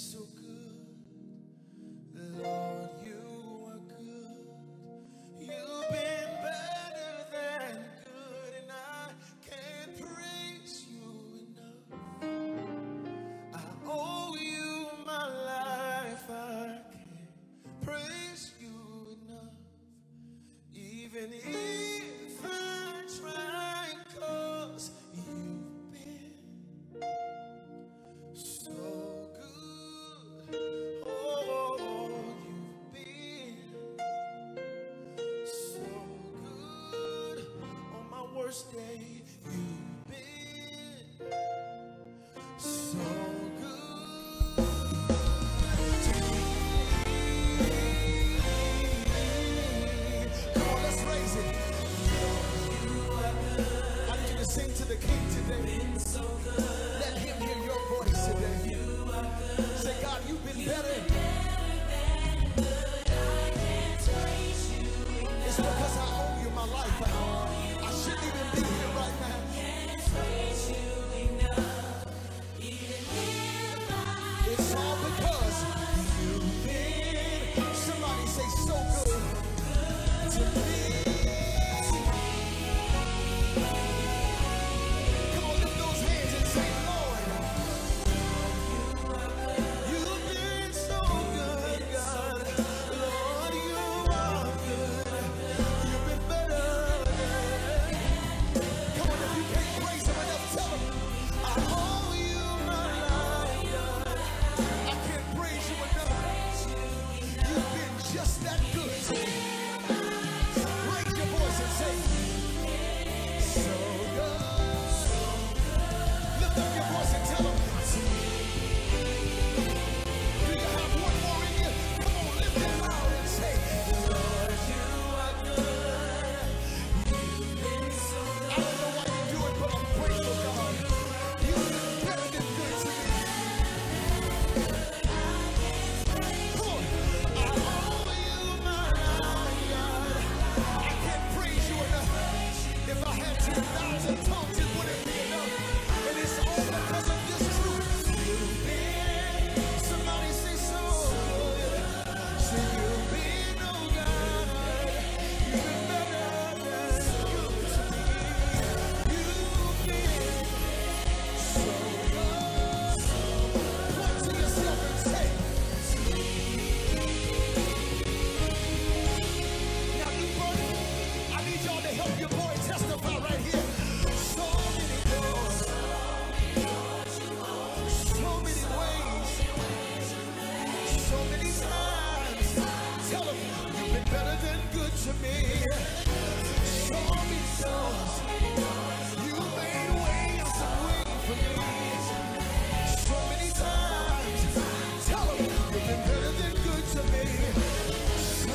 so good. Lord, you are good. You've been better than good, and I can't praise you enough. I owe you my life. I can't praise you enough. Even if I try, 'cause you've been so good. Oh, you've been so good. On my worst day, you've been so good to me. Come on, let's raise it. I need you to sing to the King today. Let him hear your voice today. Say, God, you've been better. It's because I owe you my life. I shouldn't even be here right now. It's all because you've been, somebody say, so good to me. Come on, lift those hands and say, Lord, you've been so good, God. Lord, you are good. You've been better. Come on, if you can't praise him enough, tell him, I owe you my life, God. I can't praise you enough. You've been just that good to me. Raise your voice and say, so good. Lift up your voice and tell him, do you have one more in you? Come on, lift it loud and say, Lord, you are good. You've been so good. I don't know why you do it, but I'm grateful, God. You've been better than good to me. Come on. I owe you my life, God. I can't praise you enough. If I had 10,000 tongues, it wouldn't be enough. And it's all because of this truth. You've been, somebody say so good. Say you've been, oh God. You've been better than good to me. You've been so good. Point to yourself and say, now you buddy, I need y'all to help your boy testify right here. So many doors, so many ways, so many times. Tell them you've been better than good to me. So many doors, you made way after way for me. So many times. Tell them you've been better than good to me. So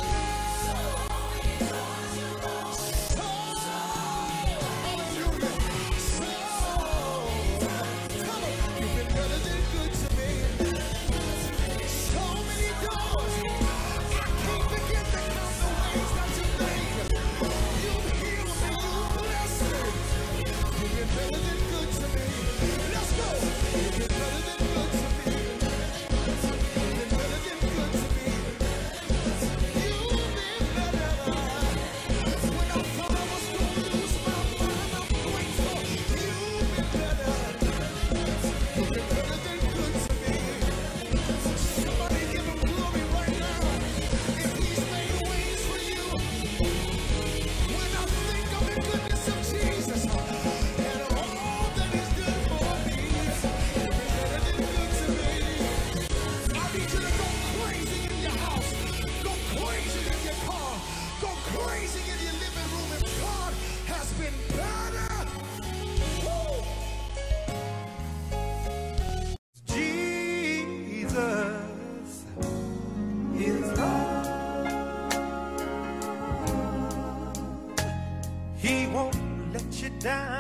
He won't let you down,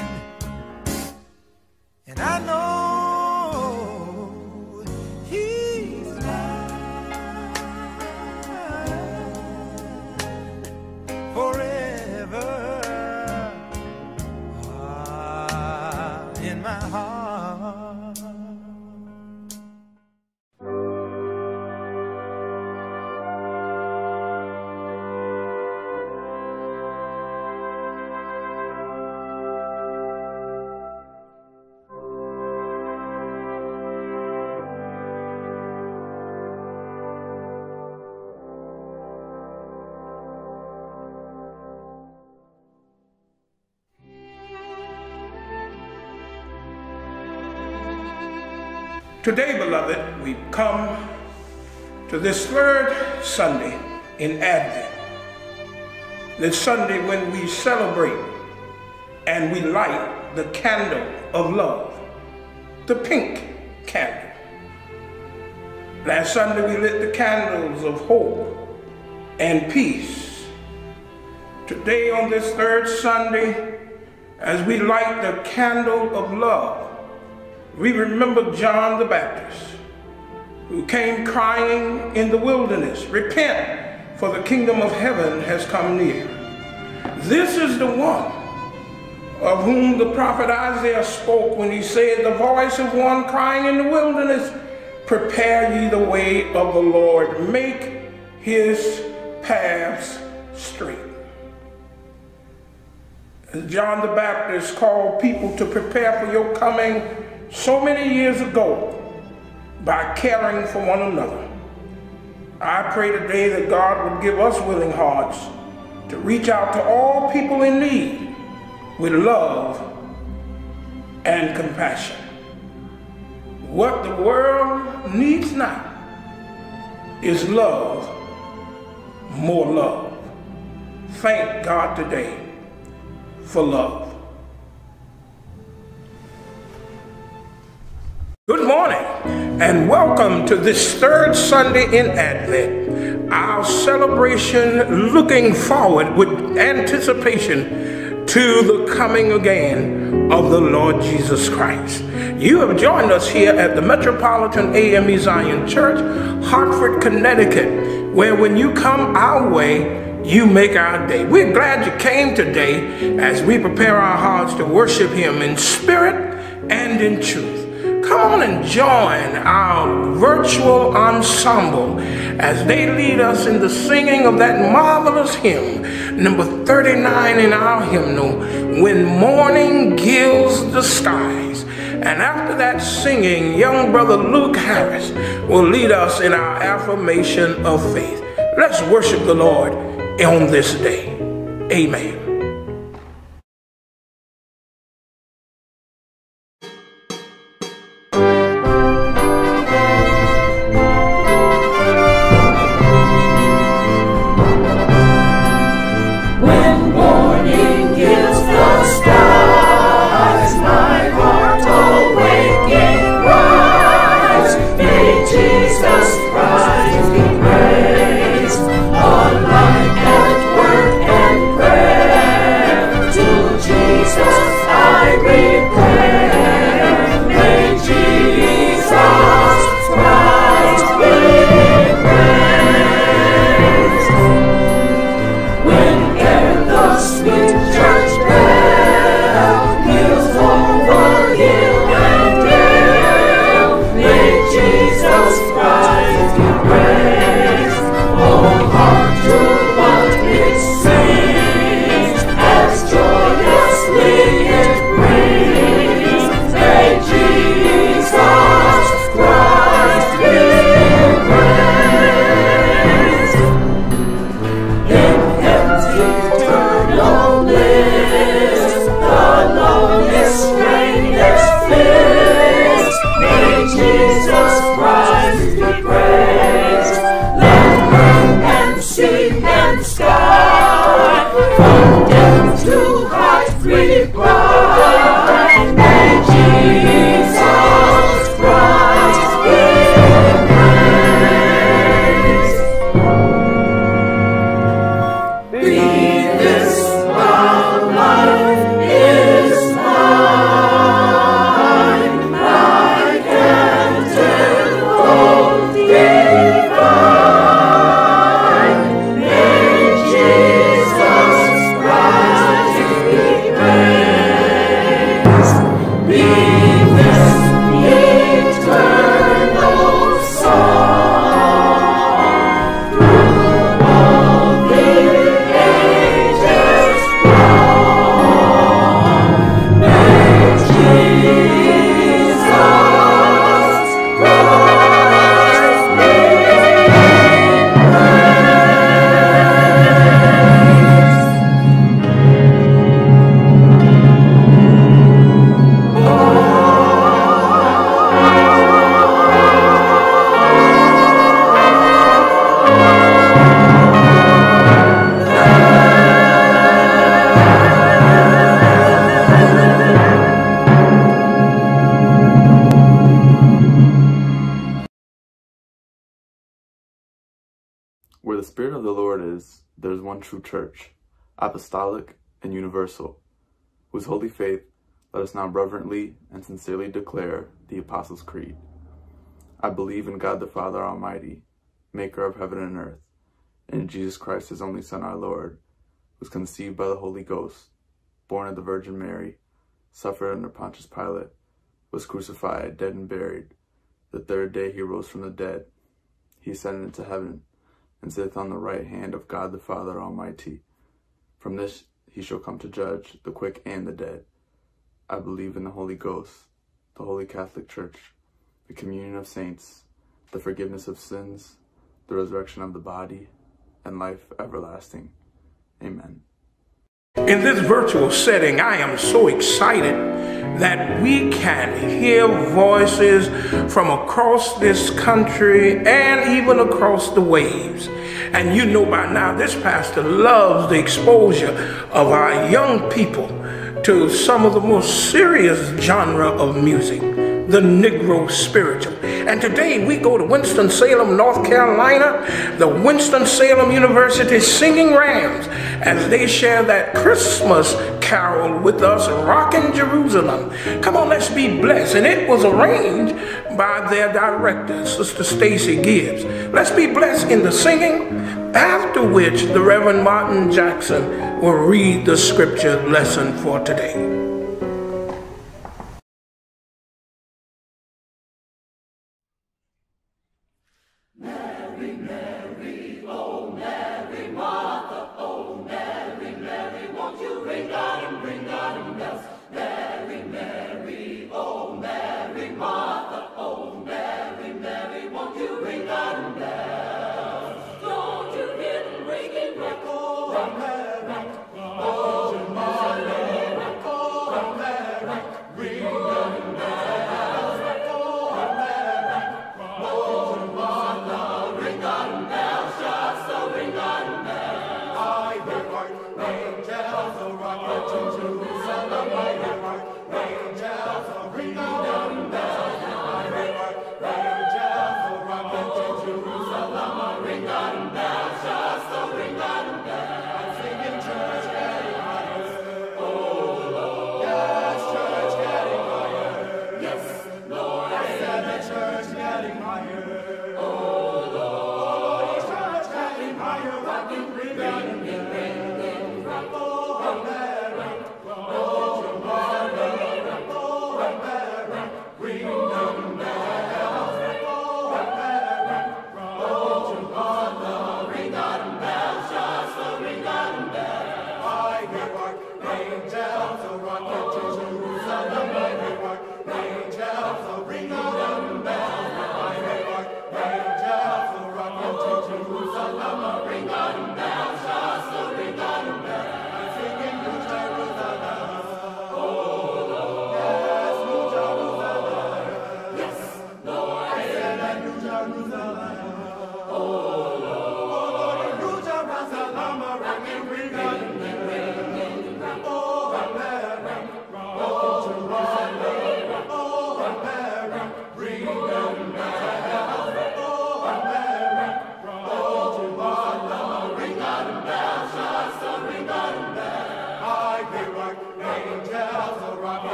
and I know he's mine forever in my heart. Today, beloved, we come to this third Sunday in Advent. This Sunday when we celebrate and we light the candle of love, the pink candle. Last Sunday we lit the candles of hope and peace. Today on this third Sunday, as we light the candle of love, we remember John the Baptist, who came crying in the wilderness, "Repent, for the kingdom of heaven has come near." This is the one of whom the prophet Isaiah spoke when he said, "The voice of one crying in the wilderness, prepare ye the way of the Lord, make his paths straight." As John the Baptist called people to prepare for your coming so many years ago by caring for one another, I pray today that God would give us willing hearts to reach out to all people in need with love and compassion. What the world needs now is love, more love. Thank God today for love. Good morning and welcome to this third Sunday in Advent, our celebration looking forward with anticipation to the coming again of the Lord Jesus Christ. You have joined us here at the Metropolitan A.M.E. Zion Church, Hartford, Connecticut, where when you come our way, you make our day. We're glad you came today as we prepare our hearts to worship Him in spirit and in truth. Come on and join our virtual ensemble as they lead us in the singing of that marvelous hymn, number 39 in our hymnal, "When Morning Gilds the Skies." And after that singing, young brother Luke Harris will lead us in our affirmation of faith. Let's worship the Lord on this day. Amen. Praise. Spirit of the Lord is, there is one true church, apostolic and universal, whose holy faith let us now reverently and sincerely declare the Apostles' Creed. I believe in God the Father Almighty, maker of heaven and earth, and in Jesus Christ, his only Son, our Lord, who was conceived by the Holy Ghost, born of the Virgin Mary, suffered under Pontius Pilate, was crucified, dead and buried. The third day he rose from the dead. He ascended into heaven, and sitteth on the right hand of God the Father Almighty. From this he shall come to judge the quick and the dead. I believe in the Holy Ghost, the Holy Catholic Church, the communion of saints, the forgiveness of sins, the resurrection of the body, and life everlasting. Amen. In this virtual setting, I am so excited that we can hear voices from across this country and even across the waves. And you know by now, this pastor loves the exposure of our young people to some of the most serious genre of music, the Negro spiritual. And today we go to Winston-Salem, North Carolina, the Winston-Salem University Singing Rams, as they share that Christmas carol with us, Rockin' Jerusalem. Come on, let's be blessed. And it was arranged by their director, Sister Stacy Gibbs. Let's be blessed in the singing, after which the Reverend Martin Jackson will read the scripture lesson for today.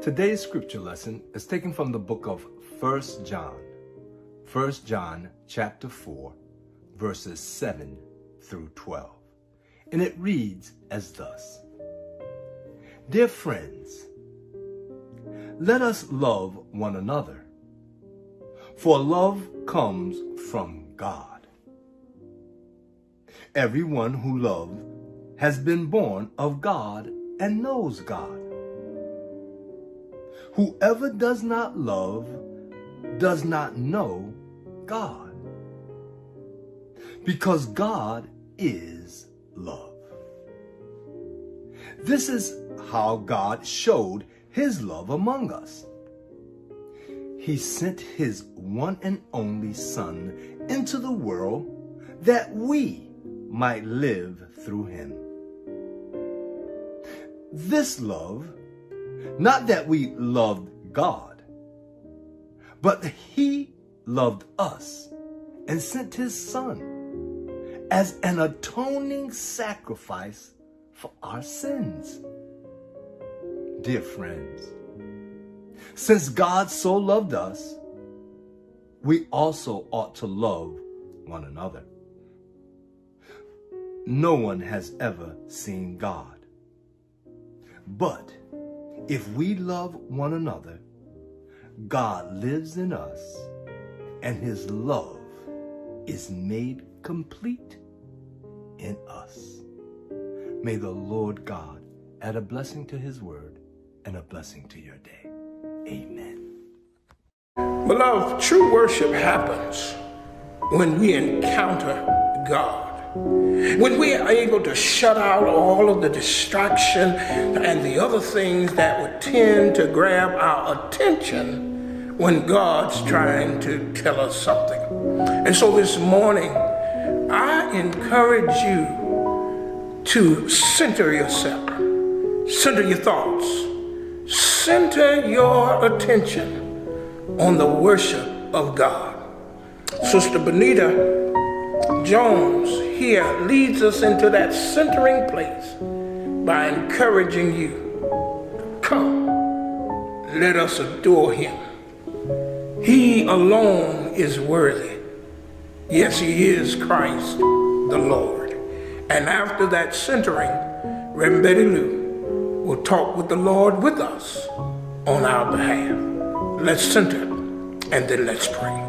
Today's scripture lesson is taken from the book of 1 John. 1 John chapter 4, verses 7 through 12. And it reads as thus. Dear friends, let us love one another, for love comes from God. Everyone who loves has been born of God and knows God. Whoever does not love does not know God, because God is love. This is how God showed his love among us. He sent his one and only Son into the world that we might live through him. This love, not that we loved God, but he loved us and sent his Son as an atoning sacrifice for our sins. Dear friends, since God so loved us, we also ought to love one another. No one has ever seen God. But if we love one another, God lives in us, and his love is made complete in us. May the Lord God add a blessing to his word and a blessing to your day. Amen. Beloved, true worship happens when we encounter God. When we are able to shut out all of the distraction and the other things that would tend to grab our attention when God's trying to tell us something. And so this morning, I encourage you to center yourself, center your thoughts, center your attention on the worship of God. Sister Benita Jones here leads us into that centering place by encouraging you, come, let us adore him. He alone is worthy. Yes, he is Christ the Lord. And after that centering, Reverend Betty Lou will talk with the Lord with us on our behalf. Let's center and then let's pray.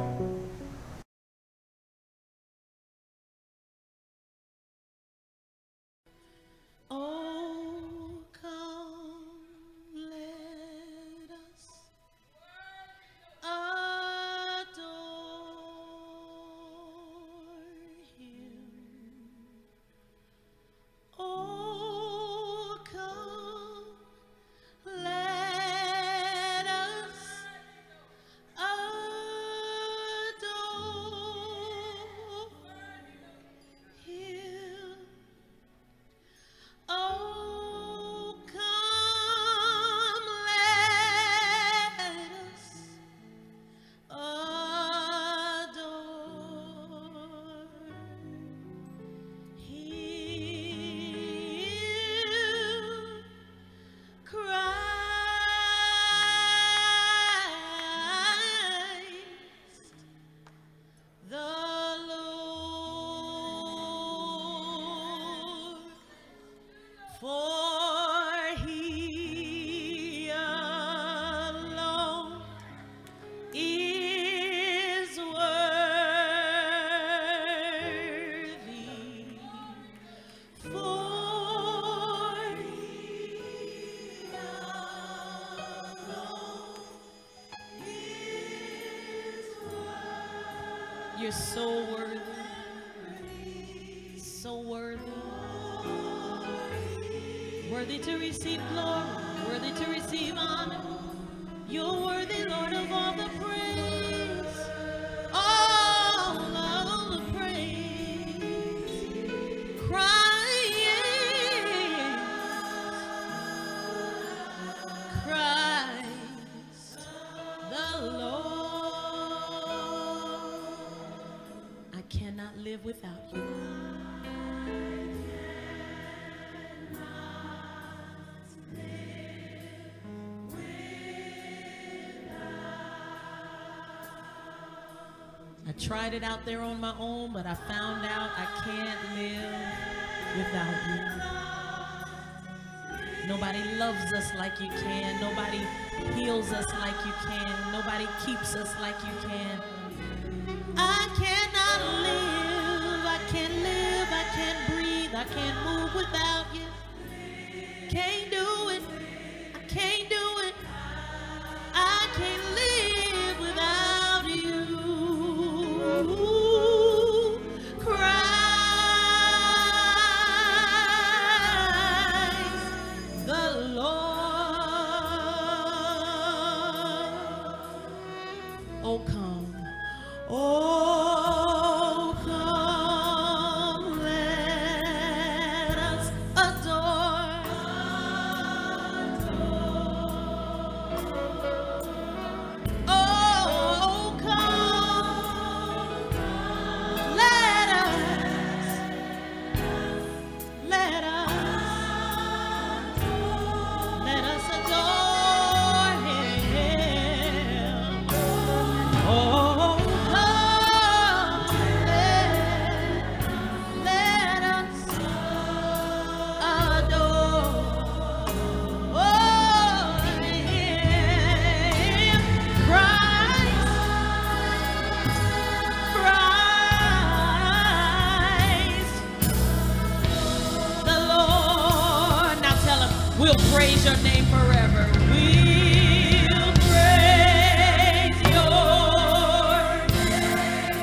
You're so worthy, so worthy, worthy to receive glory, worthy to receive honor. You're worthy, Lord, of all the praise, all of the praise. Christ the Lord. I cannot live without you. I cannot live without I tried it out there on my own, but I found out I can't live without you. Nobody loves us like you can. Nobody heals us like you can. Nobody keeps us like you can. I cannot live. I can't live. I can't breathe. I can't move without you. Can't do it. I can't do it. I can't live without you. Christ the Lord. Oh, come. Oh, come. Let us adore. Oh, come. Let us adore him. Oh, come. Let us adore him. Christ the Lord. Now tell him, we'll praise your name forever. We'll praise your name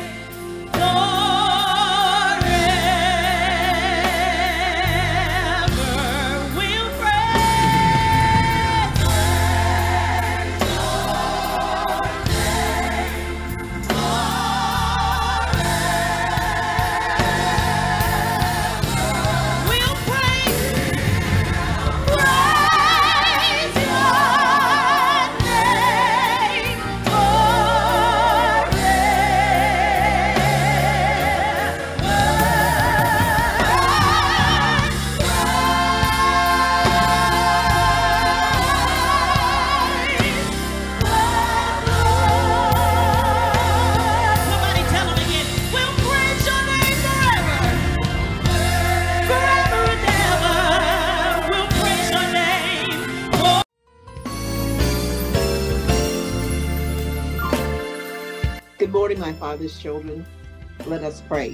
forever. We'll praise we'll praise Somebody tell him again. We'll praise your name forever. Forever and ever. We'll praise your name. Good morning, my Father's children. Let us pray.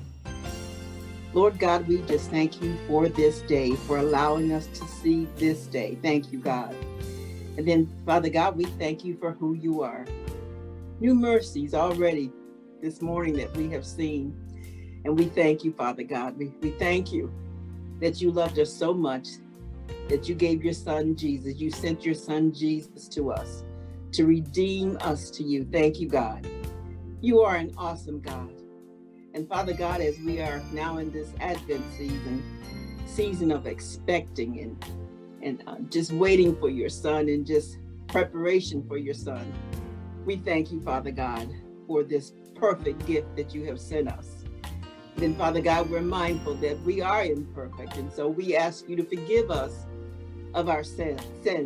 Lord God, we just thank you for this day, for allowing us to see this day. Thank you, God. And then, Father God, we thank you for who you are. New mercies already this morning that we have seen. And we thank you, Father God. We thank you that you loved us so much that you gave your son, Jesus. You sent your son, Jesus, to us to redeem us to you. Thank you, God. You are an awesome God. And Father God, as we are now in this Advent season of expecting and just waiting for your son and just preparation for your son, we thank you, Father God, for this perfect gift that you have sent us. Then, Father God, we're mindful that we are imperfect, and so we ask you to forgive us of our sins.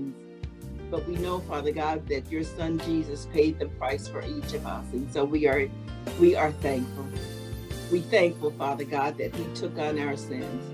But we know, Father God, that your son Jesus paid the price for each of us, and so we are thankful. We thankful, Father God, that he took on our sins,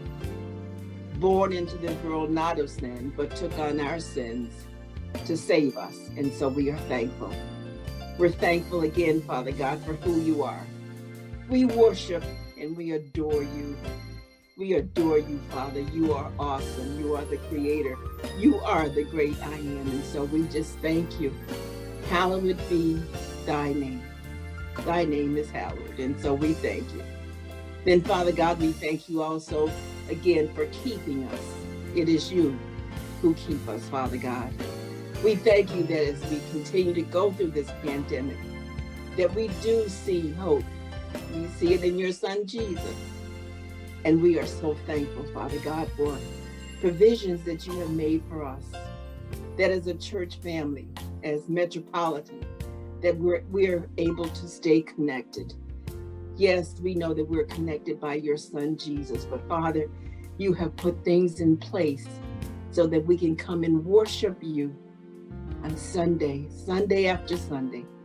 born into this world not of sin, but took on our sins to save us, and so we are thankful. We're thankful again, Father God, for who you are. We worship and we adore you. We adore you, Father. You are awesome. You are the creator. You are the great I am. And so we just thank you. Hallowed be thy name. Thy name is hallowed. And so we thank you. Then, Father God, we thank you also again for keeping us. It is you who keep us, Father God. We thank you that as we continue to go through this pandemic, that we do see hope. We see it in your son, Jesus. And we are so thankful, Father God, for provisions that you have made for us. That as a church family, as Metropolitan, that we're able to stay connected. Yes, we know that we're connected by your son, Jesus. But Father, you have put things in place so that we can come and worship you on Sunday after Sunday.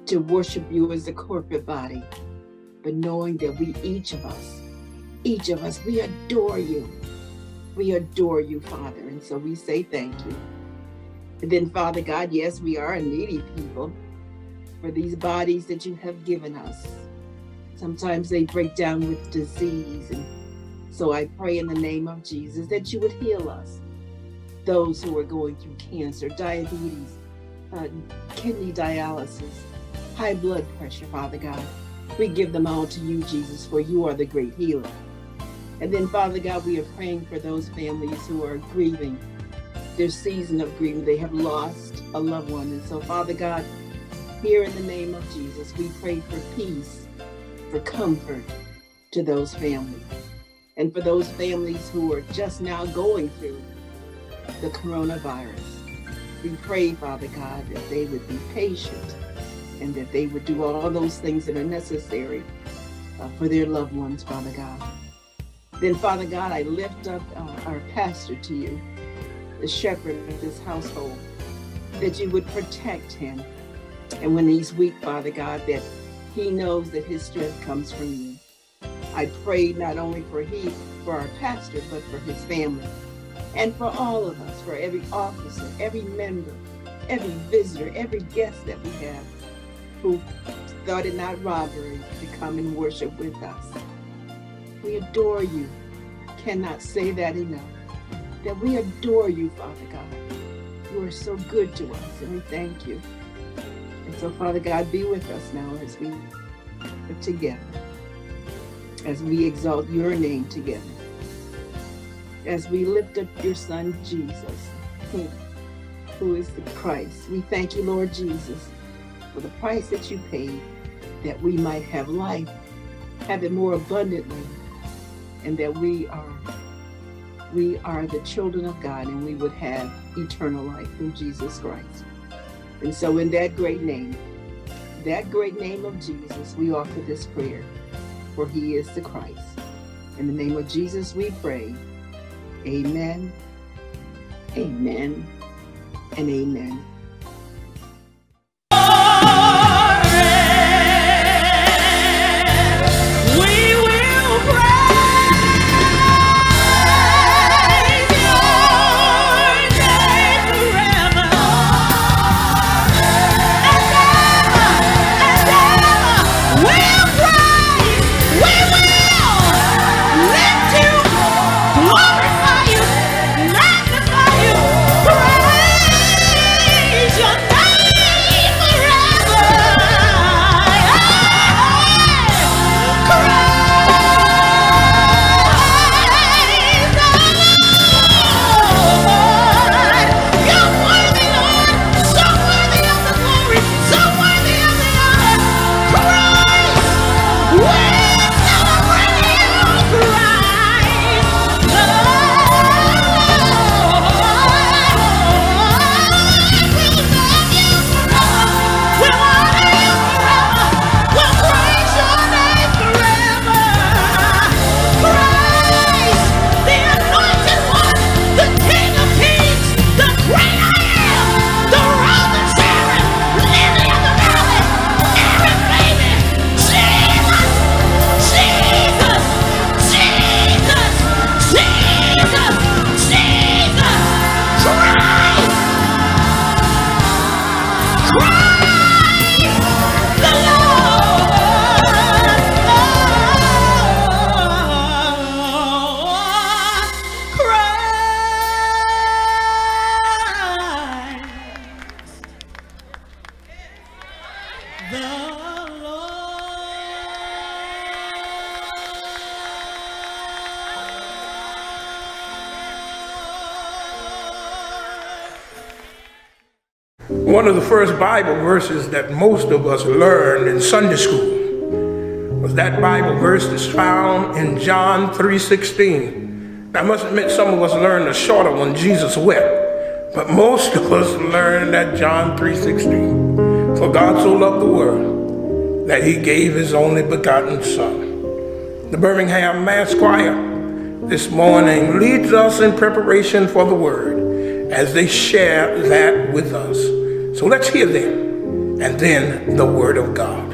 to worship you as a corporate body, but knowing that each of us, we adore you. We adore you, Father, and so we say thank you. And then, Father God, yes, we are a needy people for these bodies that you have given us. Sometimes they break down with disease, and so I pray in the name of Jesus that you would heal us. Those who are going through cancer, diabetes, kidney dialysis, high blood pressure, Father God, we give them all to you, Jesus, for you are the great healer. And then, Father God, we are praying for those families who are grieving their season of grieving. They have lost a loved one. And so, Father God, here in the name of Jesus, we pray for peace, for comfort to those families. And for those families who are just now going through the coronavirus, we pray, Father God, that they would be patient and that they would do all those things that are necessary for their loved ones, Father God. Then, Father God, I lift up our pastor to you, the shepherd of this household, that you would protect him. And when he's weak, Father God, that he knows that his strength comes from you. I pray not only for our pastor, but for his family, and for all of us, for every officer, every member, every visitor, every guest that we have who thought it not robbery to come and worship with us. We adore you. Cannot say that enough. That we adore you, Father God. You are so good to us, and we thank you. And so, Father God, be with us now as we are together, as we exalt your name together, as we lift up your Son, Jesus, who is the Christ. We thank you, Lord Jesus, for the price that you paid, that we might have life, have it more abundantly, and that we are the children of God, and we would have eternal life through Jesus Christ. And so in that great name of Jesus, we offer this prayer, for he is the Christ. In the name of Jesus we pray. Amen, amen, and amen. One of the first Bible verses that most of us learned in Sunday school was that Bible verse that's found in John 3:16. Now, I must admit, some of us learned a shorter one, Jesus wept, but most of us learned that John 3:16. For God so loved the world that he gave his only begotten Son. The Birmingham Mass Choir this morning leads us in preparation for the word as they share that with us. So let's hear them and then the Word of God.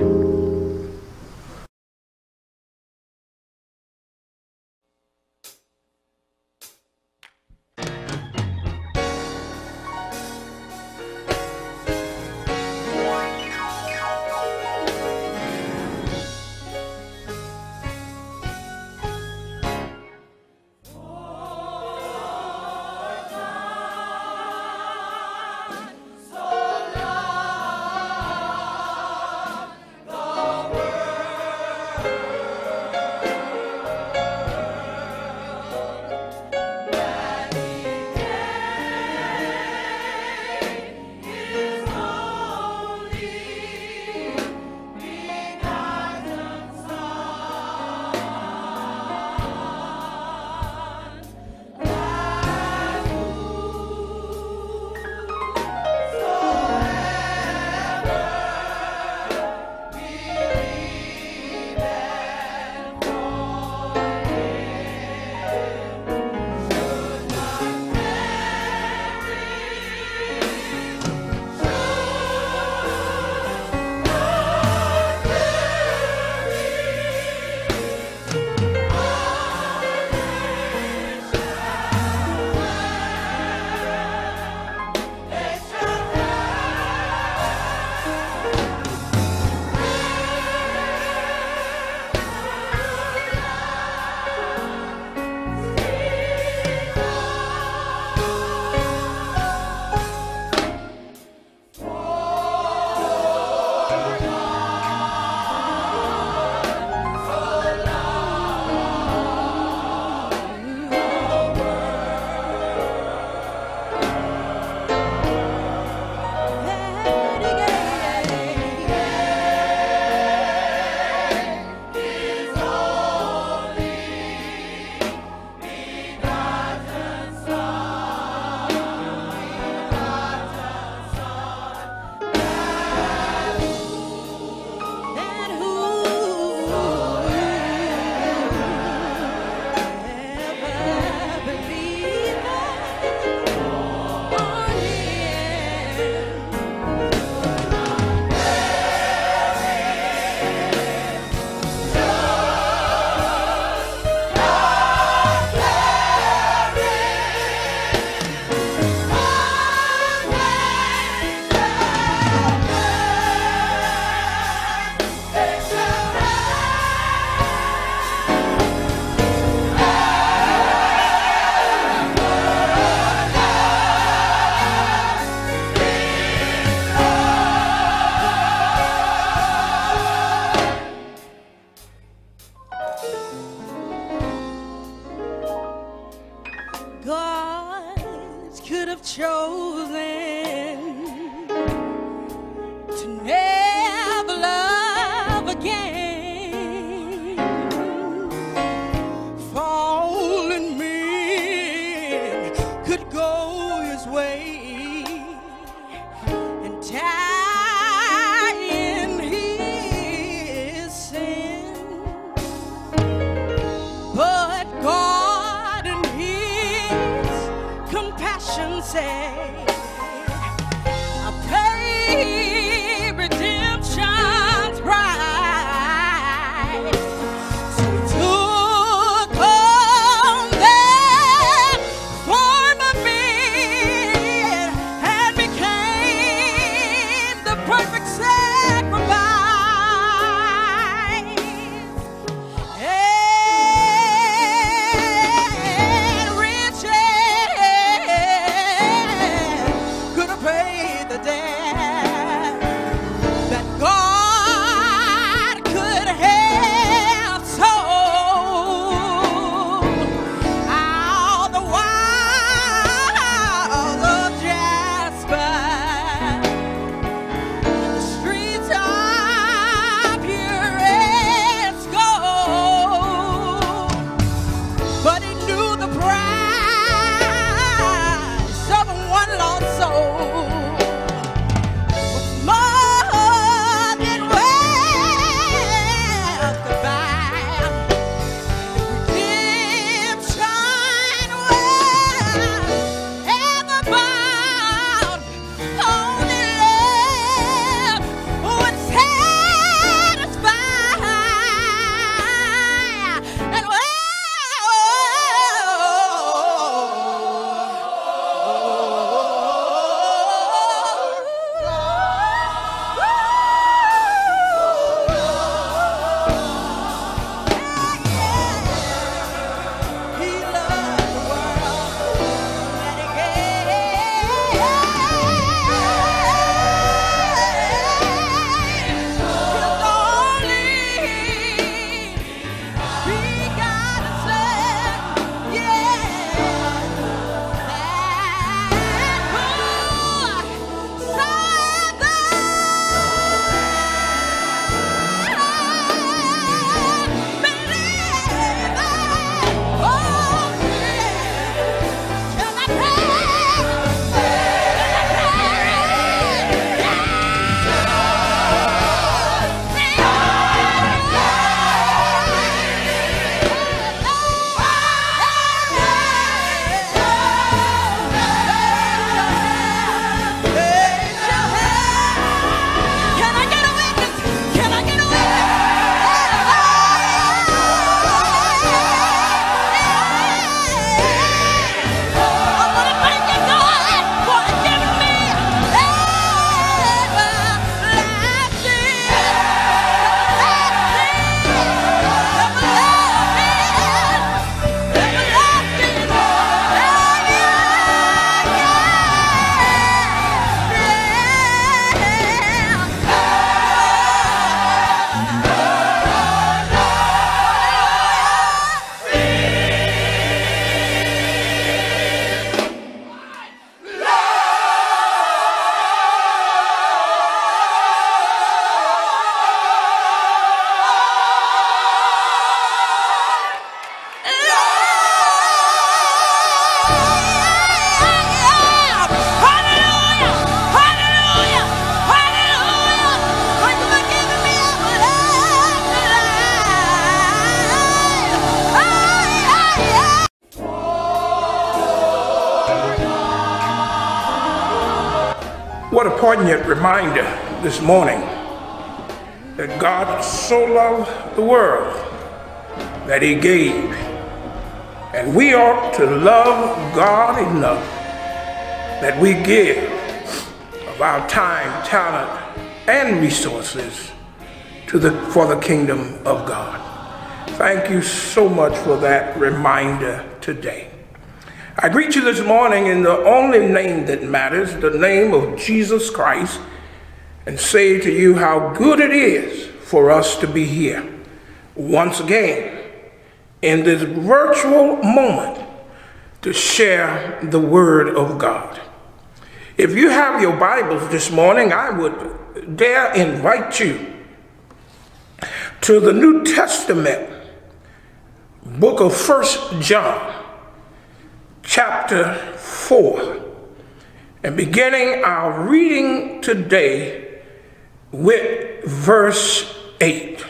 poignant reminder this morning that God so loved the world that he gave. And we ought to love God enough that we give of our time, talent, and resources for the kingdom of God. Thank you so much for that reminder today. I greet you this morning in the only name that matters, the name of Jesus Christ, and say to you how good it is for us to be here once again in this virtual moment to share the word of God. If you have your Bibles this morning, I would dare invite you to the New Testament book of 1 John, chapter 4, and beginning our reading today with verse 8.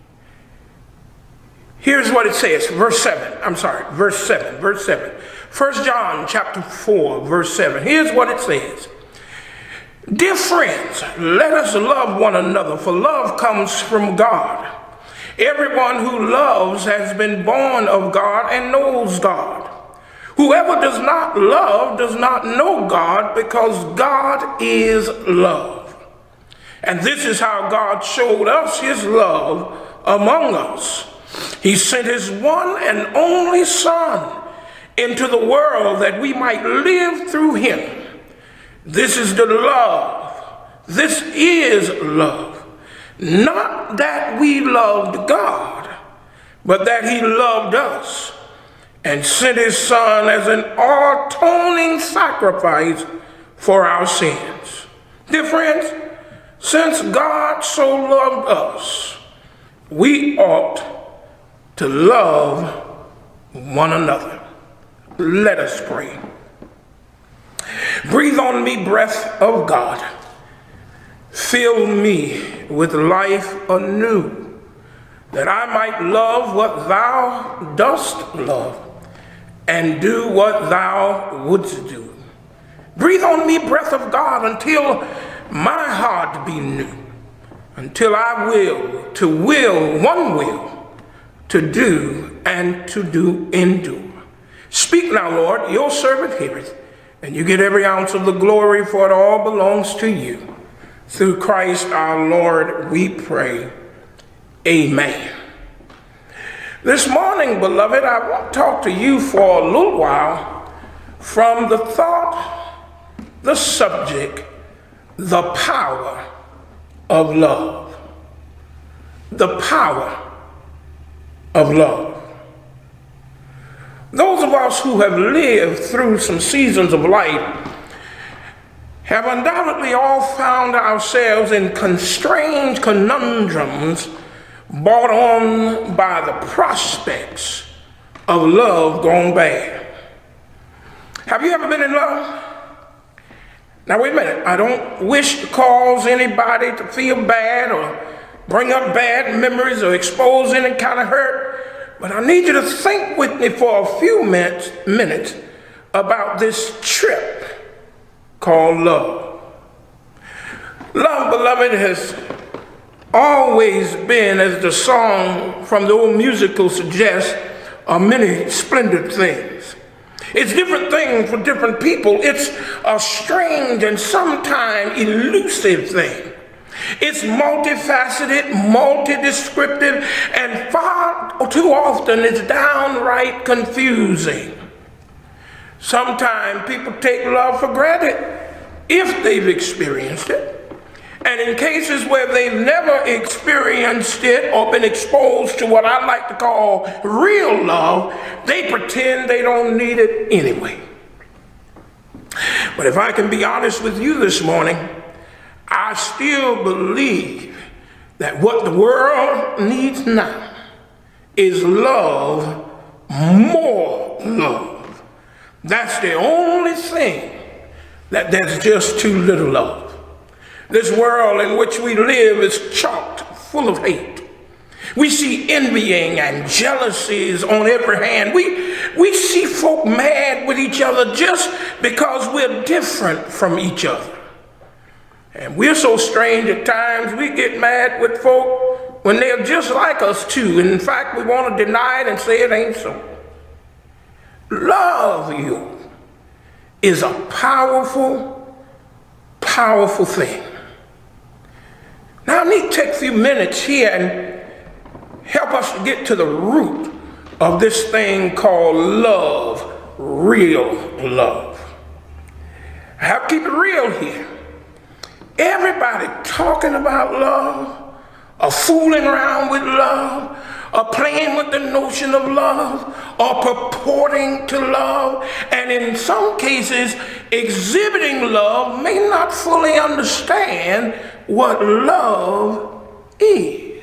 Here's what it says, verse 7. 1 John chapter 4, verse 7. Here's what it says. Dear friends, let us love one another, for love comes from God. Everyone who loves has been born of God and knows God. Whoever does not love does not know God, because God is love. And this is how God showed us his love among us. He sent his one and only Son into the world that we might live through him. This is the love. This is love. Not that we loved God, but that he loved us and sent his Son as an atoning sacrifice for our sins. Dear friends, since God so loved us, we ought to love one another. Let us pray. Breathe on me, breath of God. Fill me with life anew, that I might love what thou dost love and do what thou wouldst do. Breathe on me, breath of God, until my heart be new, until I will to do and to do endure. Speak now, Lord, your servant heareth, and you get every ounce of the glory, for it all belongs to you. Through Christ our Lord we pray. Amen. This morning, beloved, I want to talk to you for a little while from the thought, the subject, the power of love. The power of love. Those of us who have lived through some seasons of life have undoubtedly all found ourselves in strange conundrums brought on by the prospects of love gone bad. Have you ever been in love? Now wait a minute, I don't wish to cause anybody to feel bad or bring up bad memories or expose any kind of hurt, but I need you to think with me for a few minutes about this trip called love. Love, beloved, has always been, as the song from the old musical suggests, many splendid things. It's different things for different people. It's a strange and sometimes elusive thing. It's multifaceted, multi-descriptive, and far too often it's downright confusing. Sometimes people take love for granted if they've experienced it. And in cases where they've never experienced it or been exposed to what I like to call real love, they pretend they don't need it anyway. But if I can be honest with you this morning, I still believe that what the world needs now is love, more love. That's the only thing that there's just too little of. This world in which we live is chocked full of hate. We see envying and jealousies on every hand. We see folk mad with each other just because we're different from each other. And we're so strange at times, we get mad with folk when they're just like us too. In fact, we want to deny it and say it ain't so. Love you is a powerful, powerful thing. Now I need to take a few minutes here and help us to get to the root of this thing called love, real love. I have to keep it real here. Everybody talking about love, or fooling around with love, or playing with the notion of love, or purporting to love, and in some cases exhibiting love, may not fully understand what love is.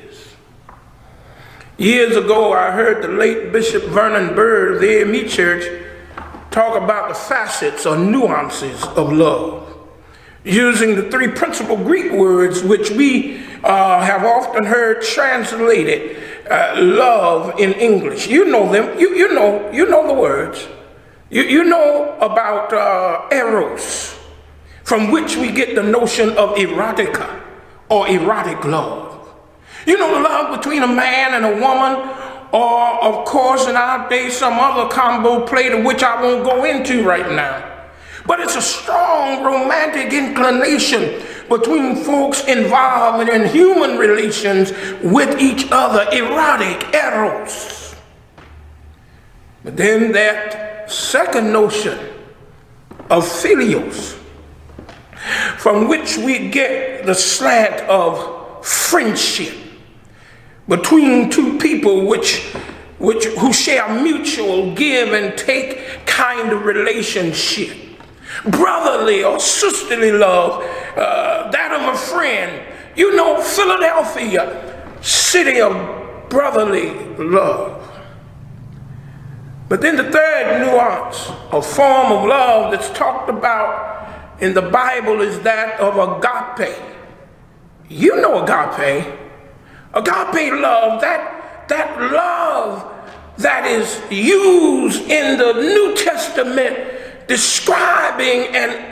Years ago, I heard the late Bishop Vernon Bird of the A.M.E Church talk about the facets or nuances of love, using the three principal Greek words which we have often heard translated love in English. You know them. You know the words. You know about eros, from which we get the notion of erotica or erotic love. You know, the love between a man and a woman, or of course in our day some other combo play to which I won't go into right now. But it's a strong romantic inclination between folks involved in human relations with each other, erotic, eros. But then that second notion of philios, from which we get the slant of friendship between two people who share mutual give and take kind of relationship. Brotherly or sisterly love, that of a friend. You know, Philadelphia, city of brotherly love. But then the third nuance or form of love that's talked about in the Bible is that of agape. You know agape. Agape love, that love that is used in the New Testament describing an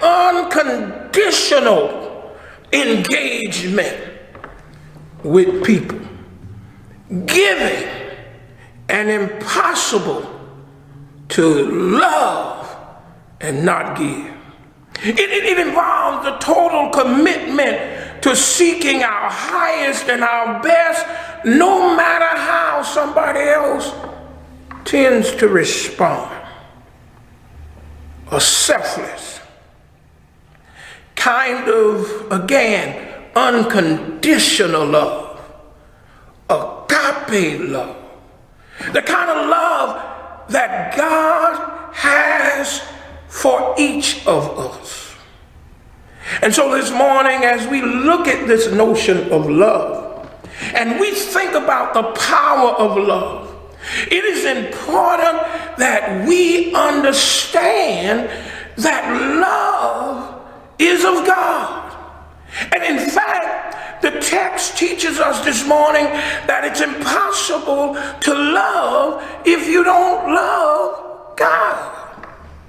unconditional engagement with people, giving and impossible to love and not give. It involves the total commitment to seeking our highest and our best, no matter how somebody else tends to respond. A selfless, kind of, again, unconditional love, agape love, the kind of love that God has for each of us. And so this morning, as we look at this notion of love, and we think about the power of love, it is important that we understand that love is of God. And in fact, the text teaches us this morning that it's impossible to love if you don't love God.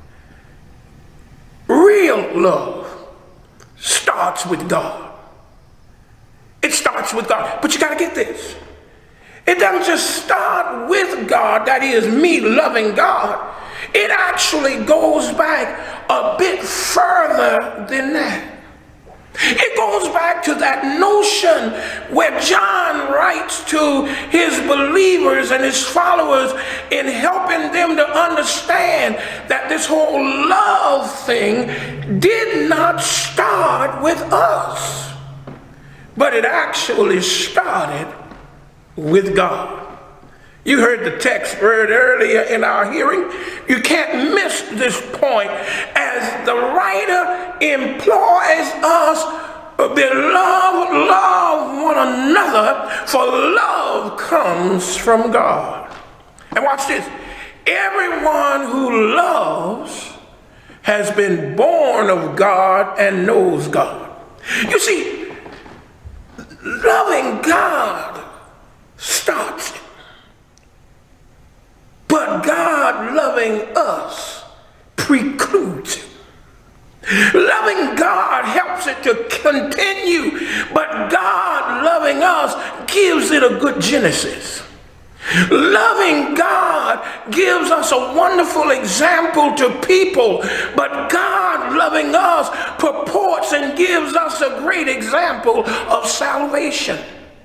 Real love starts with God. It starts with God. But you got to get this. It doesn't just start with God, that is me loving God. It actually goes back a bit further than that. It goes back to that notion where John writes to his believers and his followers in helping them to understand that this whole love thing did not start with us, but it actually started with God. You heard the text read earlier in our hearing. You can't miss this point as the writer implores us, beloved, love one another, for love comes from God. And watch this. Everyone who loves has been born of God and knows God. You see, loving God starts it. But God loving us precludes it. Loving God helps it to continue, but God loving us gives it a good genesis. Loving God gives us a wonderful example to people, but God loving us purports and gives us a great example of salvation.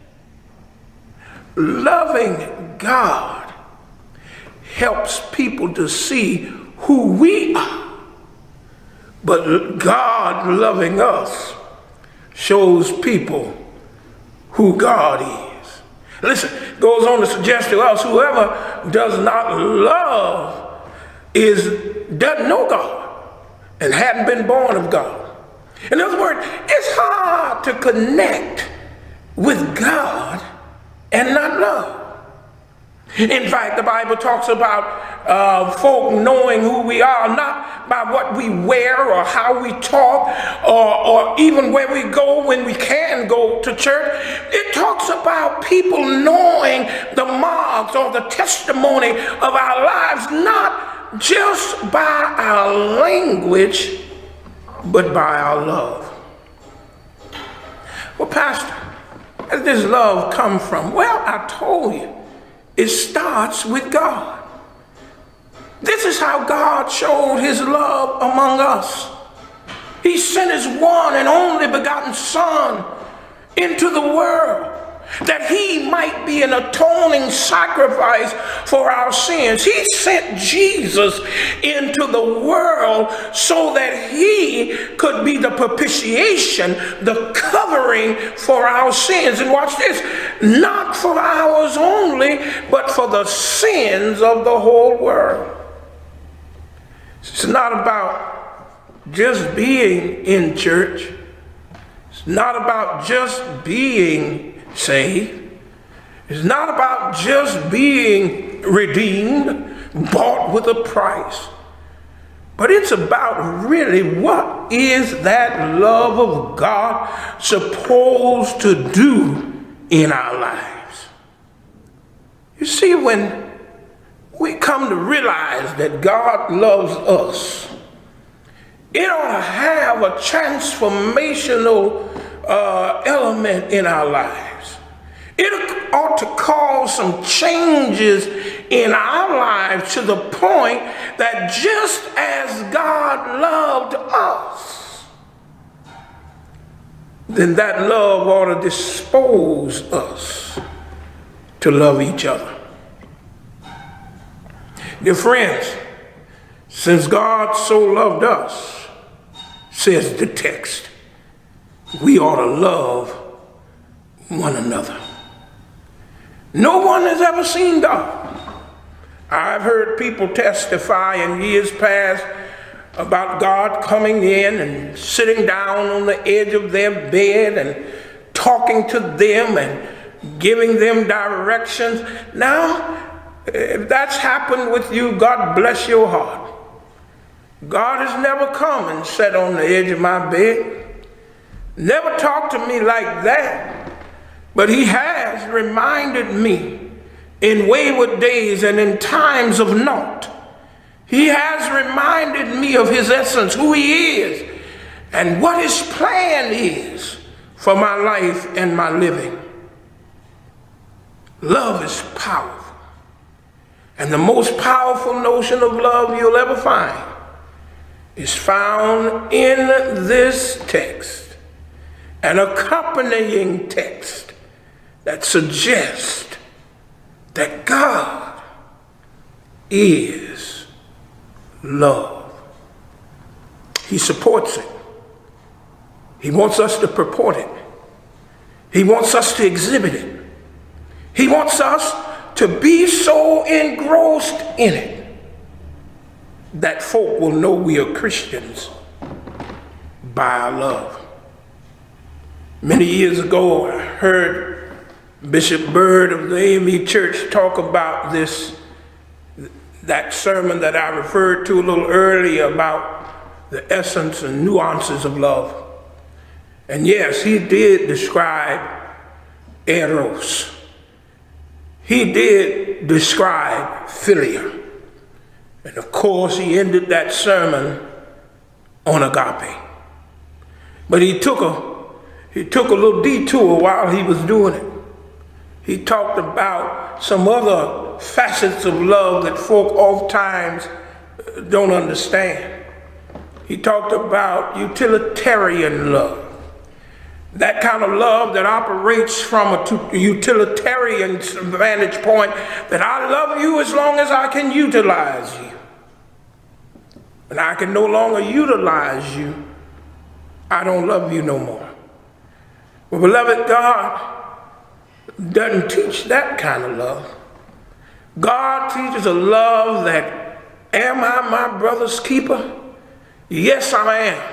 Loving God helps people to see who we are, but God loving us shows people who God is. Listen, goes on to suggest to us, whoever does not love doesn't know God and hadn't been born of God. In other words, it's hard to connect with God and not love. In fact, the Bible talks about folk knowing who we are, not by what we wear or how we talk or even where we go when we can go to church. It talks about people knowing the marks or the testimony of our lives, not just by our language, but by our love. Well, Pastor, where does this love come from? Well, I told you. It starts with God. This is how God showed his love among us. He sent his one and only begotten Son into the world that he might be an atoning sacrifice for our sins. He sent Jesus into the world so that he could be the propitiation, the covering for our sins. And watch this, not for ours only, but for the sins of the whole world. It's not about just being in church. It's not about just being saved. It's not about just being redeemed, bought with a price, but it's about really what is that love of God supposed to do in our lives. You see, when we come to realize that God loves us, it ought to have a transformational element in our lives. It ought to cause some changes in our lives to the point that just as God loved us, then that love ought to dispose us to love each other. Dear friends, since God so loved us, says the text, we ought to love one another. No one has ever seen God. I've heard people testify in years past about God coming in and sitting down on the edge of their bed and talking to them and giving them directions. Now, if that's happened with you, God bless your heart. God has never come and sat on the edge of my bed. Never talked to me like that. But he has reminded me in wayward days and in times of naught. He has reminded me of his essence, who he is, and what his plan is for my life and my living. Love is powerful. And the most powerful notion of love you'll ever find is found in this text, an accompanying text that suggests that God is love. He supports it. He wants us to purport it. He wants us to exhibit it. He wants us to be so engrossed in it that folk will know we are Christians by our love. Many years ago, I heard Bishop Bird of the A.M.E. Church talk about that sermon that I referred to a little earlier about the essence and nuances of love. And yes, he did describe eros. He did describe philia. And of course, he ended that sermon on agape. But he took a little detour while he was doing it. He talked about some other facets of love that folk oftentimes don't understand. He talked about utilitarian love. That kind of love that operates from a utilitarian vantage point, that I love you as long as I can utilize you. And I can no longer utilize you, I don't love you no more. Well, beloved, God doesn't teach that kind of love. God teaches a love that, am I my brother's keeper? Yes, I am.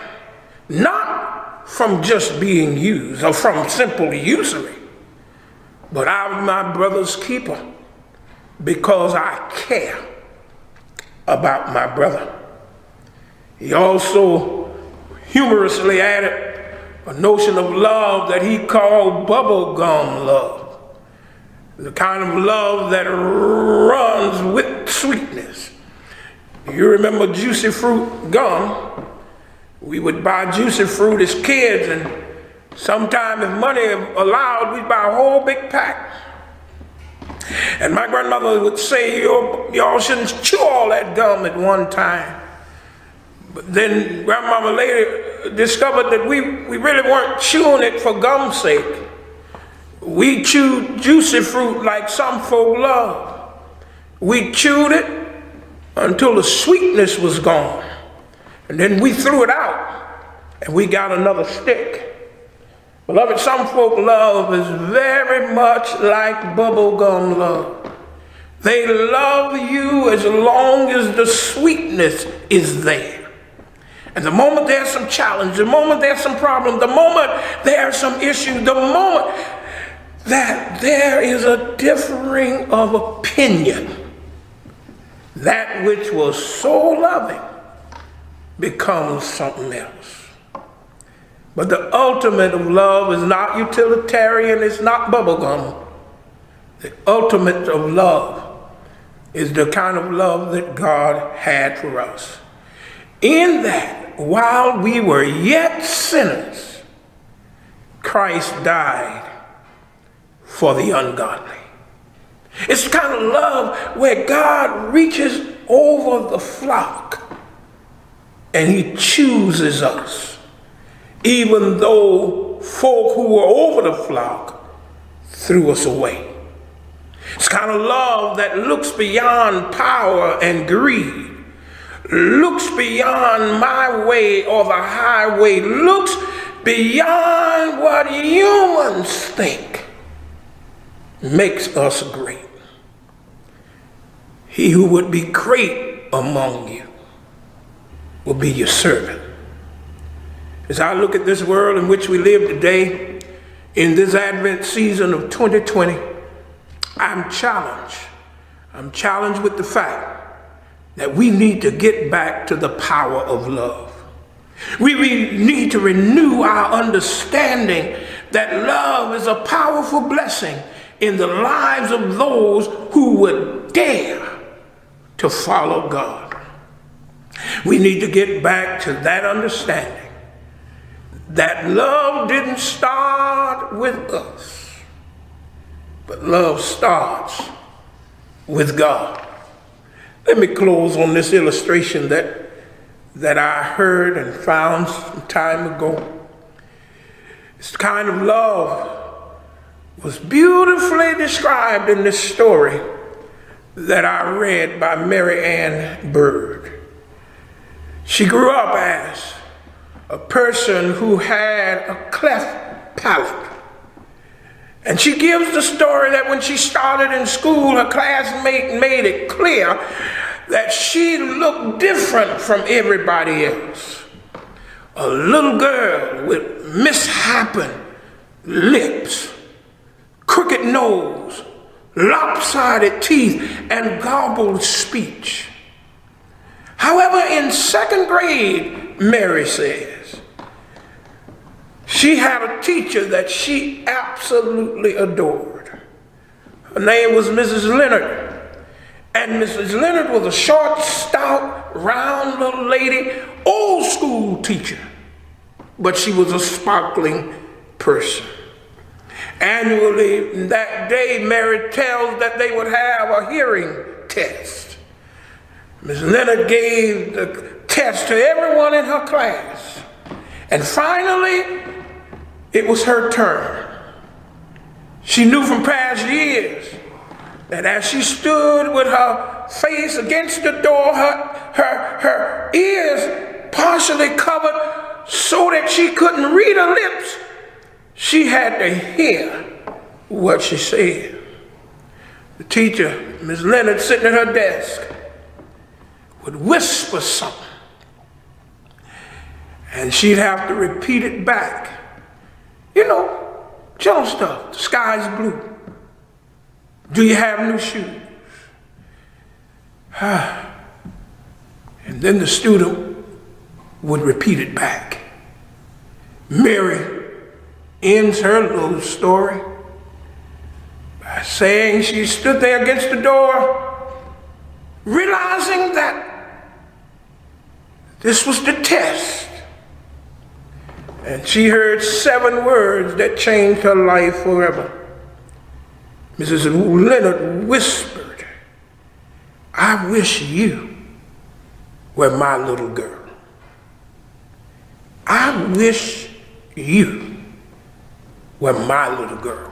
Not from just being used or from simple usury, but I'm my brother's keeper because I care about my brother. He also humorously added a notion of love that he called bubblegum love. The kind of love that runs with sweetness. You remember juicy fruit gum? We would buy juicy fruit as kids, and sometimes if money allowed, we'd buy a whole big pack. And my grandmother would say, y'all shouldn't chew all that gum at one time. But then grandmama later discovered that we really weren't chewing it for gum's sake. We chewed juicy fruit like some folk love. We chewed it until the sweetness was gone. And then we threw it out and we got another stick. Beloved, some folk love is very much like bubblegum love. They love you as long as the sweetness is there. And the moment there's some challenge, the moment there's some problem, the moment there's some issue, the moment that there is a differing of opinion, that which was so loving becomes something else. But the ultimate of love is not utilitarian, it's not bubblegum. The ultimate of love is the kind of love that God had for us. In that, while we were yet sinners, Christ died for the ungodly. It's the kind of love where God reaches over the flock and he chooses us, even though folk who were over the flock threw us away. It's the kind of love that looks beyond power and greed, looks beyond my way or the highway, looks beyond what humans think makes us great. He who would be great among you will be your servant. As I look at this world in which we live today, in this Advent season of 2020, I'm challenged. I'm challenged with the fact that we need to get back to the power of love. We need to renew our understanding that love is a powerful blessing in the lives of those who would dare to follow God. We need to get back to that understanding that love didn't start with us, but love starts with God. Let me close on this illustration that I heard and found some time ago. This kind of love was beautifully described in this story that I read by Mary Ann Bird. She grew up as a person who had a cleft palate. And she gives the story that when she started in school, her classmate made it clear that she looked different from everybody else. A little girl with misshapen lips, crooked nose, lopsided teeth, and garbled speech. However, in second grade, Mary says, she had a teacher that she absolutely adored. Her name was Mrs. Leonard. And Mrs. Leonard was a short, stout, round little lady, old school teacher. but she was a sparkling person. Annually, that day, Mary tells that they would have a hearing test. Ms. Leonard gave the test to everyone in her class. And finally, it was her turn. She knew from past years that as she stood with her face against the door, her ears partially covered so that she couldn't read her lips, she had to hear what she said. The teacher, Ms. Leonard, sitting at her desk, would whisper something, and she'd have to repeat it back. You know, gentle stuff. The sky's blue. Do you have new shoes? And then the student would repeat it back. Mary ends her little story by saying she stood there against the door, realizing that this was the test. And she heard 7 words that changed her life forever. Mrs. Leonard whispered, "I wish you were my little girl. I wish you were my little girl."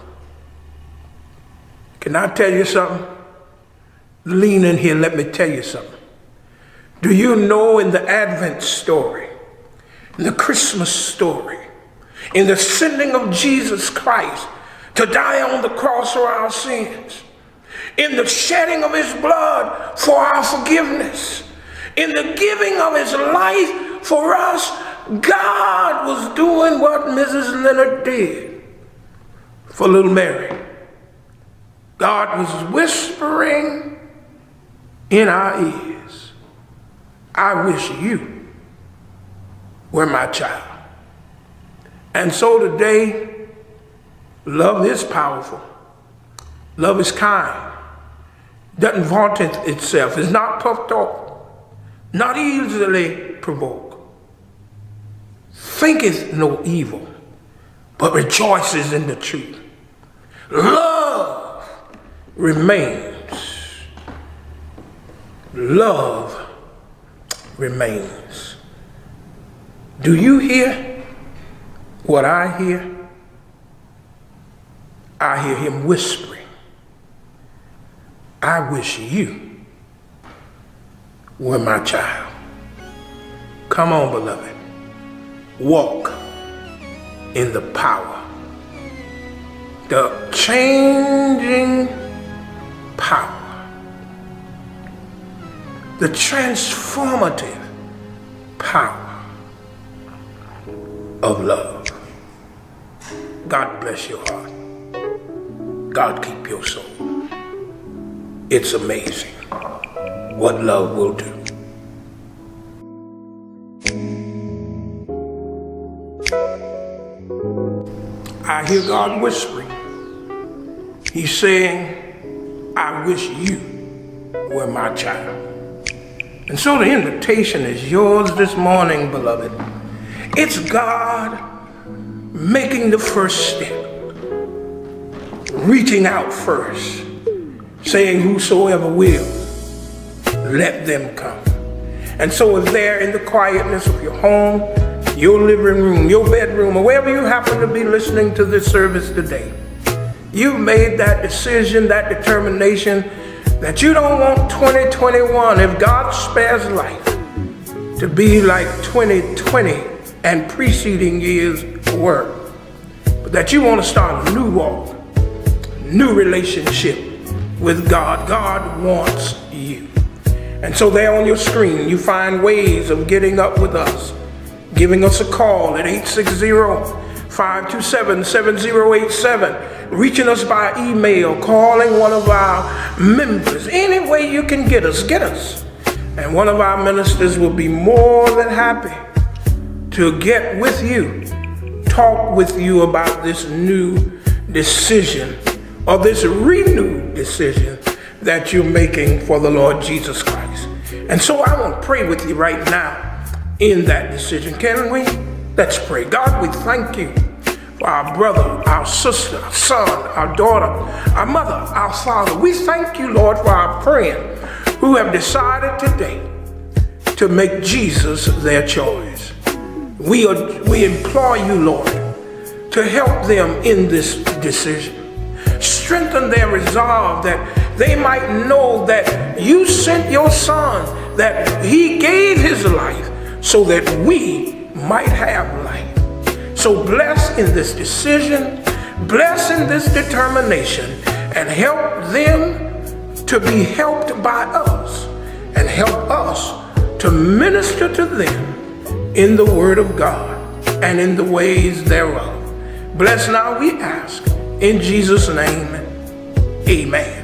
Can I tell you something? Lean in here, let me tell you something. Do you know in the Advent story, in the Christmas story, in the sending of Jesus Christ to die on the cross for our sins, in the shedding of his blood for our forgiveness, in the giving of his life for us, God was doing what Mrs. Leonard did for little Mary. God was whispering in our ears, "I wish you were my child." And so today, love is powerful. Love is kind. Doesn't vaunt itself. Is not puffed up. Not easily provoked. Thinketh no evil, but rejoices in the truth. Love remains. Love remains. Do you hear what I hear? I hear him whispering, "I wish you were my child." Come on, beloved. Walk in the power, the changing power, the transformative power of love. God bless your heart. God keep your soul. It's amazing what love will do. I hear God whispering. He's saying, "I wish you were my child." And so the invitation is yours this morning, beloved. It's God making the first step, reaching out first, saying, "Whosoever will, let them come." And so if there in the quietness of your home, your living room, your bedroom, or wherever you happen to be listening to this service today, you've made that decision, that determination, that you don't want 2021, if God spares life, to be like 2020 and preceding years' work, but that you want to start a new walk, new relationship with God. God wants you. And so there on your screen, you find ways of getting up with us, giving us a call at 860-527-7087, reaching us by email, calling one of our members. Any way you can get us, get us. And one of our ministers will be more than happy to get with you, talk with you about this new decision or this renewed decision that you're making for the Lord Jesus Christ. And so I want to pray with you right now in that decision. Can we? Let's pray. God, we thank you for our brother, our sister, our son, our daughter, our mother, our father. We thank you, Lord, for our friend who have decided today to make Jesus their choice. We implore you, Lord, to help them in this decision. Strengthen their resolve that they might know that you sent your son, that he gave his life so that we might have life. So bless in this decision, bless in this determination, and help them to be helped by us, and help us to minister to them in the word of God and in the ways thereof. Bless now, we ask, in Jesus' name, amen.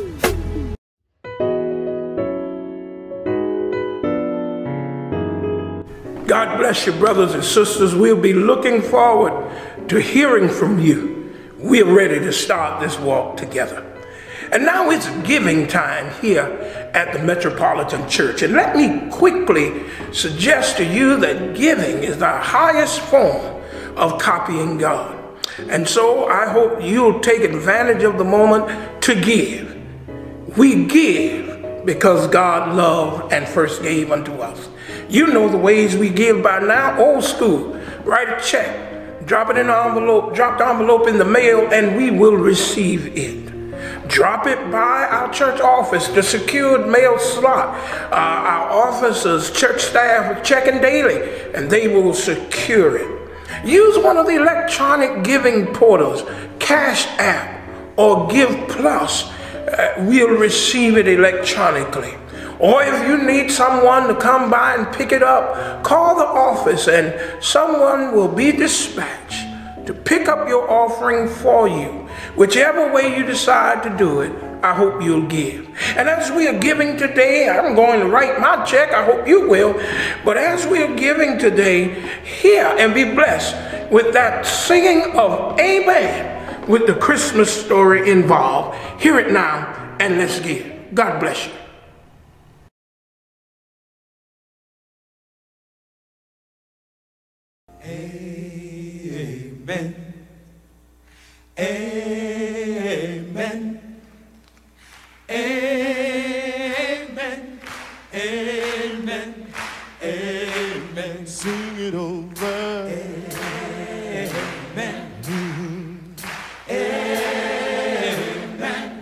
God bless you, brothers and sisters. We'll be looking forward to hearing from you. We're ready to start this walk together. And now it's giving time here at the Metropolitan Church. And let me quickly suggest to you that giving is the highest form of copying God. And so I hope you'll take advantage of the moment to give. We give because God loved and first gave unto us. You know the ways we give by now. Old school. Write a check, drop it in an envelope, drop the envelope in the mail, and we will receive it. Drop it by our church office, the secured mail slot. Our officers, church staff are checking daily, and they will secure it. Use one of the electronic giving portals, Cash App or Give Plus. We'll receive it electronically. Or if you need someone to come by and pick it up, call the office and someone will be dispatched to pick up your offering for you. Whichever way you decide to do it, I hope you'll give. And as we are giving today, I'm going to write my check. I hope you will. But as we are giving today, hear and be blessed with that singing of Amen with the Christmas story involved. Hear it now and let's give. God bless you. Amen. Amen. Amen. Amen. Amen. Sing it over. Amen. Amen.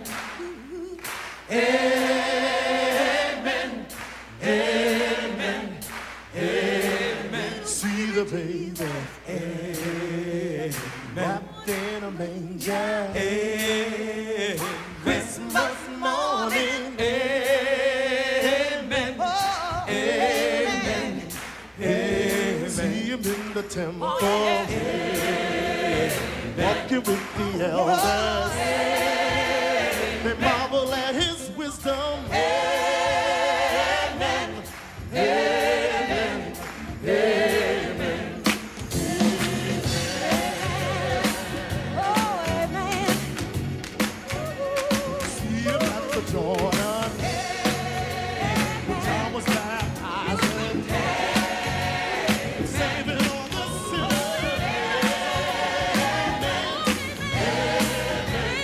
Amen. Amen. Amen. See the baby. Amen. Wrapped in a manger. Amen. Christmas morning. Amen. Oh, amen. Amen. See him in the temple. Oh, yeah. Walking with the elders. They marvel at his wisdom. Amen. Amen. Amen. See him at the Jordan. When John was baptizing. Saving all the sinners. Amen. Amen.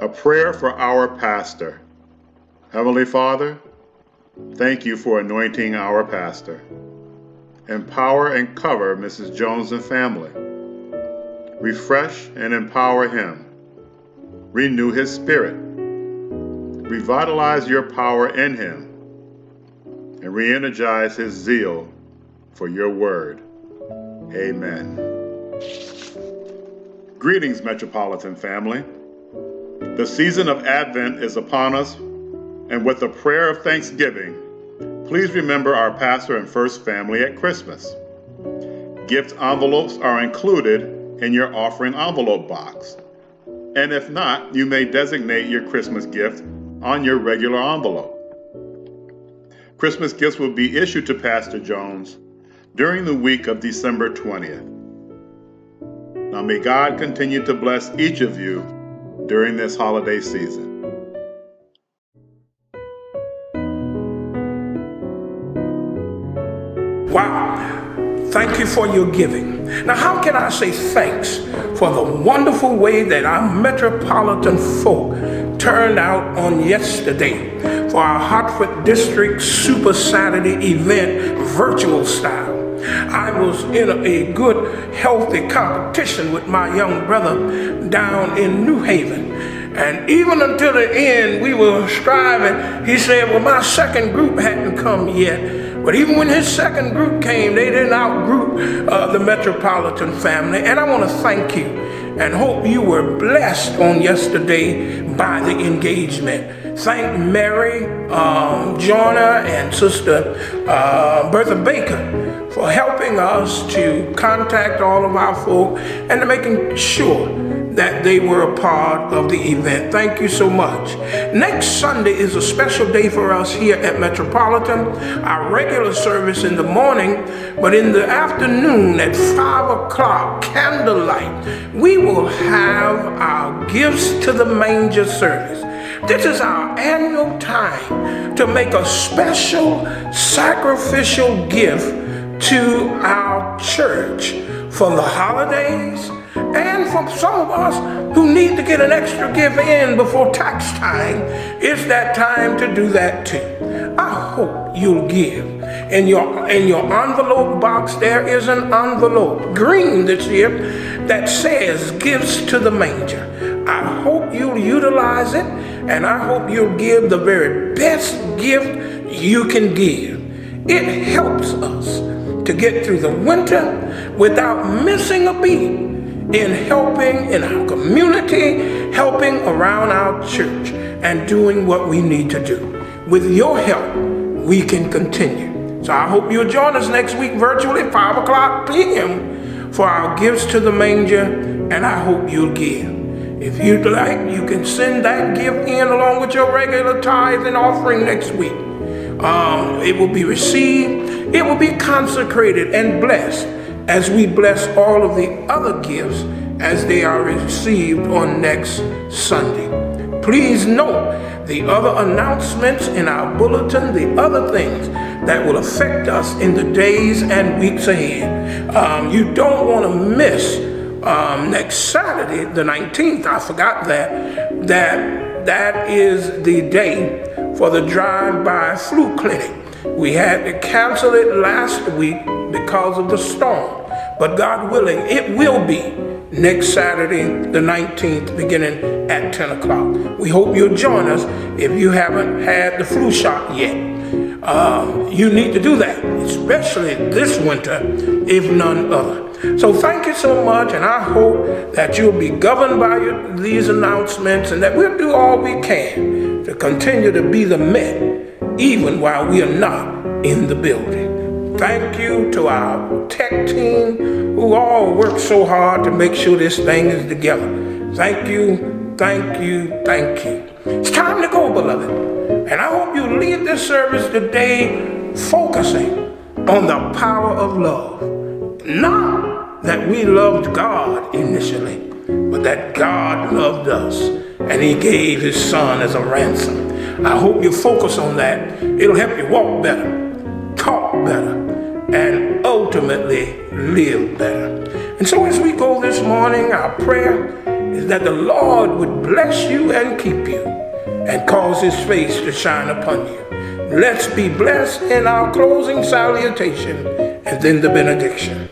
A prayer for our pastor. Heavenly Father, thank you for anointing our pastor. Empower and cover Mrs. Jones and family. Refresh and empower him. Renew his spirit. Revitalize your power in him and re-energize his zeal for your word. Amen. Greetings, Metropolitan family. The season of Advent is upon us, and with a prayer of thanksgiving, please remember our pastor and first family at Christmas. Gift envelopes are included in your offering envelope box. And if not, you may designate your Christmas gift on your regular envelope. Christmas gifts will be issued to Pastor Jones during the week of December 20th. Now may God continue to bless each of you during this holiday season. Wow. Thank you for your giving. Now, how can I say thanks for the wonderful way that our metropolitan folk turned out on yesterday for our Hartford District Super Saturday event, virtual style. I was in a good, healthy competition with my young brother down in New Haven. And even until the end, we were striving. He said, well, my second group hadn't come yet. But even when his second group came, they didn't outgroup the Metropolitan family. And I want to thank you and hope you were blessed on yesterday by the engagement. Thank Mary, Jonah, and Sister Bertha Baker for helping us to contact all of our folk and to making sure that they were a part of the event. Thank you so much. Next Sunday is a special day for us here at Metropolitan. Our regular service in the morning, but in the afternoon at 5 o'clock, candlelight, we will have our Gifts to the Manger service. This is our annual time to make a special sacrificial gift to our church for the holidays, and for some of us who need to get an extra gift in before tax time. It's that time to do that too. I hope you'll give. In your envelope box, there is an envelope, green this year, that says Gifts to the Manger. I hope you'll utilize it, and I hope you'll give the very best gift you can give. It helps us to get through the winter without missing a beat in helping in our community, helping around our church, and doing what we need to do. With your help, we can continue. So I hope you'll join us next week virtually, 5 o'clock p.m. for our Gifts to the Manger, and I hope you'll give. If you'd like, you can send that gift in along with your regular tithe and offering next week. It will be received, it will be consecrated and blessed as we bless all of the other gifts as they are received on next Sunday. Please note the other announcements in our bulletin, the other things that will affect us in the days and weeks ahead. You don't want to miss next Saturday, the 19th. I forgot that is the day for the drive-by flu clinic. We had to cancel it last week because of the storm, but God willing, it will be next Saturday, the 19th, beginning at 10 o'clock. We hope you'll join us if you haven't had the flu shot yet. You need to do that, especially this winter, if none other. So thank you so much, and I hope that you'll be governed by these announcements and that we'll do all we can to continue to be the Met even while we are not in the building. Thank you to our tech team who all work so hard to make sure this thing is together. Thank you, thank you, thank you. It's time to go, beloved. And I hope you leave this service today focusing on the power of love. Not that we loved God initially, but that God loved us and he gave his son as a ransom. I hope you focus on that. It'll help you walk better, talk better, and ultimately live better. And so as we go this morning, our prayer is that the Lord would bless you and keep you and cause his face to shine upon you. Let's be blessed in our closing salutation and then the benediction.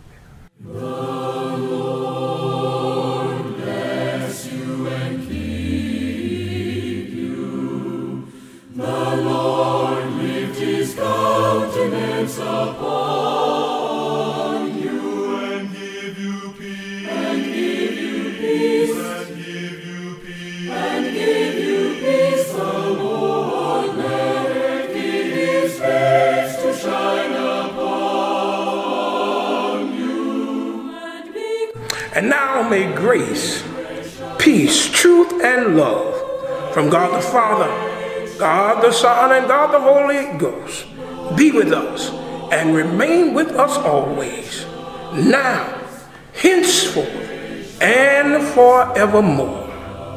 And now may grace, peace, truth, and love from God the Father, God the Son, and God the Holy Ghost be with us and remain with us always, now, henceforth, and forevermore.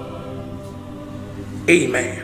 Amen.